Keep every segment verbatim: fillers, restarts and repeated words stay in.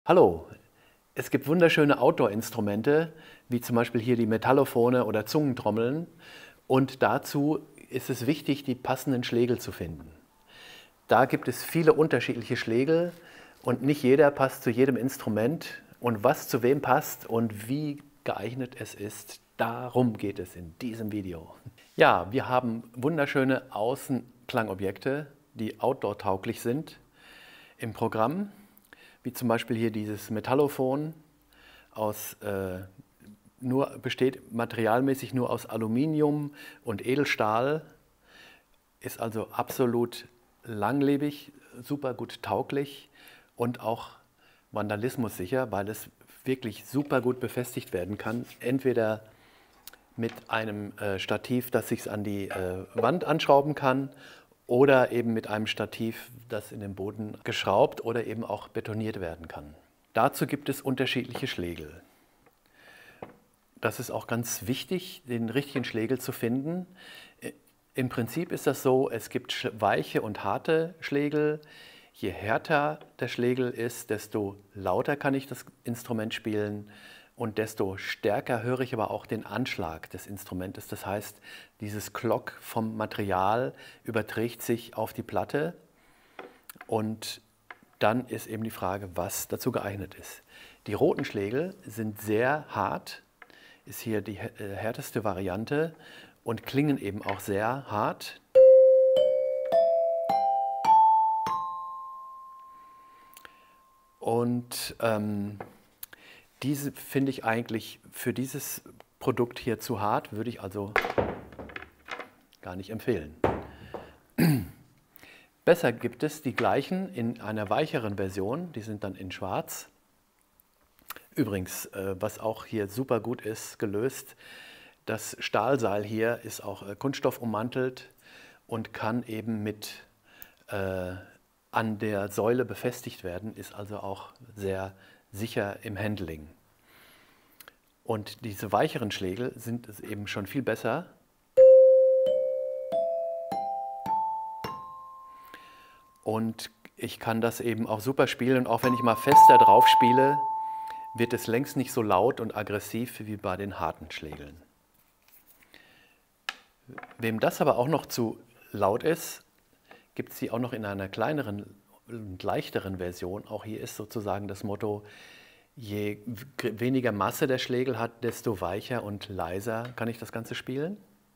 Hallo, es gibt wunderschöne Outdoor-Instrumente, wie zum Beispiel hier die Metallophone oder Zungentrommeln. Und dazu ist es wichtig, die passenden Schlägel zu finden. Da gibt es viele unterschiedliche Schlägel und nicht jeder passt zu jedem Instrument. Und was zu wem passt und wie geeignet es ist, darum geht es in diesem Video. Ja, wir haben wunderschöne Außenklangobjekte, die outdoor-tauglich sind im Programm. Wie zum Beispiel hier dieses Metallophon, aus, äh, nur, besteht materialmäßig nur aus Aluminium und Edelstahl, ist also absolut langlebig, super gut tauglich und auch vandalismussicher, weil es wirklich super gut befestigt werden kann. Entweder mit einem äh, Stativ, das sich an die äh, Wand anschrauben kann, oder eben mit einem Stativ, das in den Boden geschraubt oder eben auch betoniert werden kann. Dazu gibt es unterschiedliche Schlägel. Das ist auch ganz wichtig, den richtigen Schlägel zu finden. Im Prinzip ist das so, es gibt weiche und harte Schlägel. Je härter der Schlägel ist, desto lauter kann ich das Instrument spielen. Und desto stärker höre ich aber auch den Anschlag des Instrumentes. Das heißt, dieses Klock vom Material überträgt sich auf die Platte und dann ist eben die Frage, was dazu geeignet ist. Die roten Schlägel sind sehr hart, ist hier die härteste Variante und klingen eben auch sehr hart. Und ähm, diese finde ich eigentlich für dieses Produkt hier zu hart, würde ich also gar nicht empfehlen. Besser gibt es die gleichen in einer weicheren Version, die sind dann in schwarz. Übrigens, was auch hier super gut ist, gelöst, das Stahlseil hier ist auch Kunststoff ummantelt und kann eben mit äh, an der Säule befestigt werden, ist also auch sehr sicher im Handling. Und diese weicheren Schlägel sind es eben schon viel besser. Und ich kann das eben auch super spielen. Und auch wenn ich mal fester drauf spiele, wird es längst nicht so laut und aggressiv wie bei den harten Schlägeln. Wem das aber auch noch zu laut ist, gibt es sie auch noch in einer kleineren und leichteren Version. Auch hier ist sozusagen das Motto, je weniger Masse der Schlägel hat, desto weicher und leiser kann ich das Ganze spielen.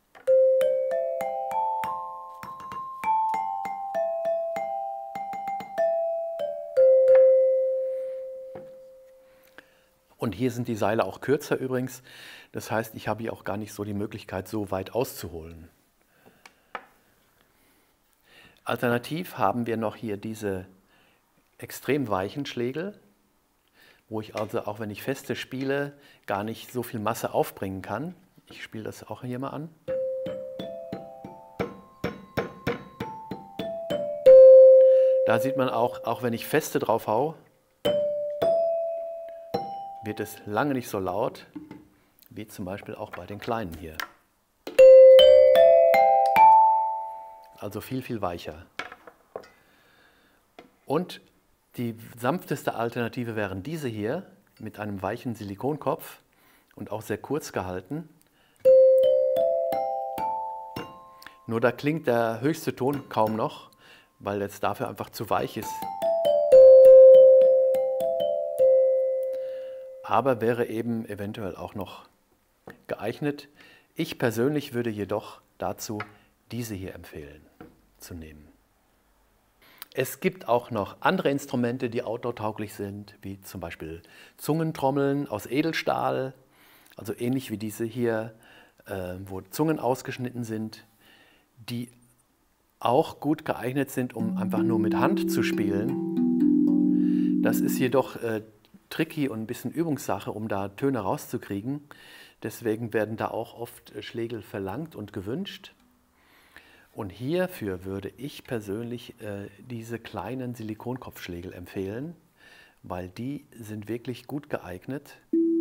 Und hier sind die Seile auch kürzer übrigens. Das heißt, ich habe hier auch gar nicht so die Möglichkeit, so weit auszuholen. Alternativ haben wir noch hier diese extrem weichen Schlägel, wo ich also, auch wenn ich feste spiele, gar nicht so viel Masse aufbringen kann. Ich spiele das auch hier mal an. Da sieht man auch, auch wenn ich feste drauf hau, wird es lange nicht so laut, wie zum Beispiel auch bei den kleinen hier. Also viel, viel weicher. Und die sanfteste Alternative wären diese hier mit einem weichen Silikonkopf und auch sehr kurz gehalten. Nur da klingt der höchste Ton kaum noch, weil es dafür einfach zu weich ist. Aber wäre eben eventuell auch noch geeignet. Ich persönlich würde jedoch dazu diese hier empfehlen zu nehmen. Es gibt auch noch andere Instrumente, die outdoor-tauglich sind, wie zum Beispiel Zungentrommeln aus Edelstahl, also ähnlich wie diese hier, äh, wo Zungen ausgeschnitten sind, die auch gut geeignet sind, um einfach nur mit Hand zu spielen. Das ist jedoch äh, tricky und ein bisschen Übungssache, um da Töne rauszukriegen. Deswegen werden da auch oft Schlägel verlangt und gewünscht. Und hierfür würde ich persönlich äh, diese kleinen Silikonkopfschlägel empfehlen, weil die sind wirklich gut geeignet,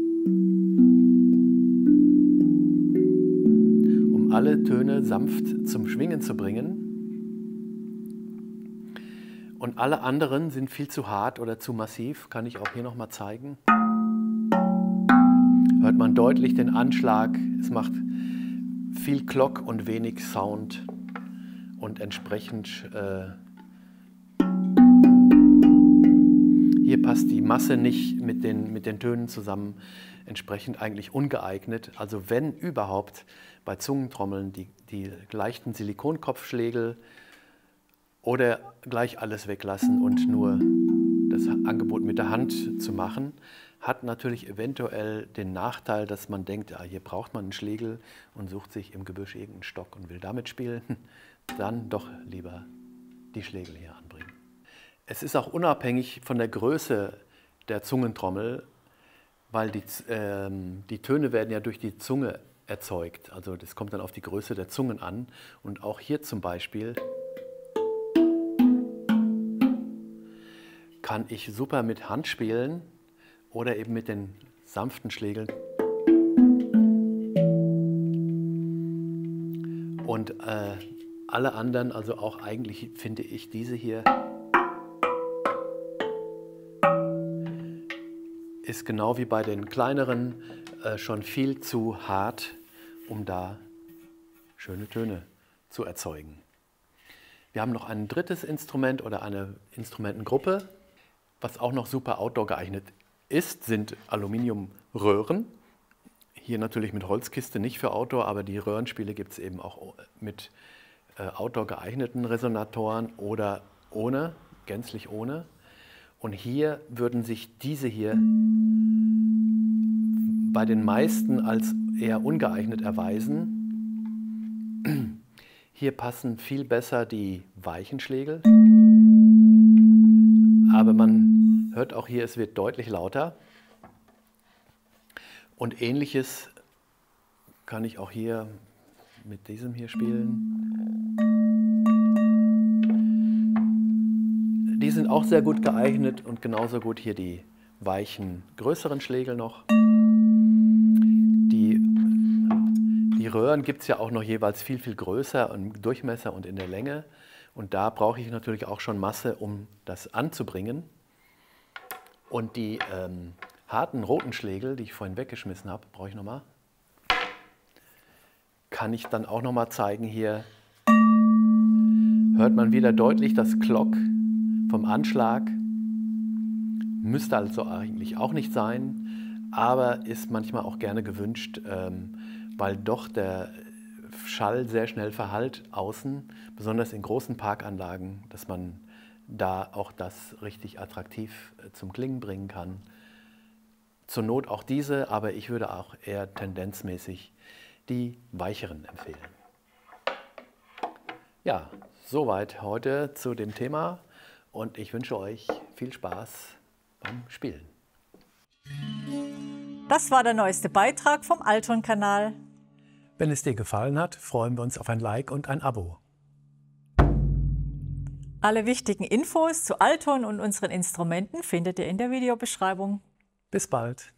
um alle Töne sanft zum Schwingen zu bringen. Und alle anderen sind viel zu hart oder zu massiv, kann ich auch hier noch mal zeigen. Hört man deutlich den Anschlag, es macht viel Glock und wenig Sound und entsprechend äh, hier passt die Masse nicht mit den, mit den Tönen zusammen, entsprechend eigentlich ungeeignet. Also wenn überhaupt bei Zungentrommeln die, die leichten Silikonkopfschlägel oder gleich alles weglassen und nur das Angebot mit der Hand zu machen, hat natürlich eventuell den Nachteil, dass man denkt, ja, hier braucht man einen Schlägel und sucht sich im Gebüsch irgendeinen Stock und will damit spielen. Dann doch lieber die Schlägel hier anbringen. Es ist auch unabhängig von der Größe der Zungentrommel, weil die, ähm, die Töne werden ja durch die Zunge erzeugt. Also das kommt dann auf die Größe der Zungen an. Und auch hier zum Beispiel kann ich super mit Hand spielen oder eben mit den sanften Schlägeln. Und äh, alle anderen, also auch eigentlich finde ich diese hier, ist genau wie bei den kleineren äh, schon viel zu hart, um da schöne Töne zu erzeugen. Wir haben noch ein drittes Instrument oder eine Instrumentengruppe, was auch noch super outdoor geeignet ist, sind Aluminiumröhren. Hier natürlich mit Holzkiste, nicht für Outdoor, aber die Röhrenspiele gibt es eben auch mit äh, outdoor geeigneten Resonatoren oder ohne, gänzlich ohne. Und hier würden sich diese hier bei den meisten als eher ungeeignet erweisen. Hier passen viel besser die weichen Schlägel, aber man hört auch hier, es wird deutlich lauter. Und Ähnliches kann ich auch hier mit diesem hier spielen. Die sind auch sehr gut geeignet und genauso gut hier die weichen, größeren Schlägel noch. Die, die Röhren gibt es ja auch noch jeweils viel, viel größer im Durchmesser und in der Länge. Und da brauche ich natürlich auch schon Masse, um das anzubringen. Und die ähm, harten roten Schlägel, die ich vorhin weggeschmissen habe, brauche ich nochmal, kann ich dann auch nochmal zeigen. Hier hört man wieder deutlich das Glock vom Anschlag. Müsste also eigentlich auch nicht sein, aber ist manchmal auch gerne gewünscht, ähm, weil doch der Schall sehr schnell verhallt außen, besonders in großen Parkanlagen, dass man da auch das richtig attraktiv zum Klingen bringen kann. Zur Not auch diese, aber ich würde auch eher tendenzmäßig die weicheren empfehlen. Ja, soweit heute zu dem Thema und ich wünsche euch viel Spaß beim Spielen. Das war der neueste Beitrag vom Alton-Kanal. Wenn es dir gefallen hat, freuen wir uns auf ein Like und ein Abo. Alle wichtigen Infos zu Alton und unseren Instrumenten findet ihr in der Videobeschreibung. Bis bald!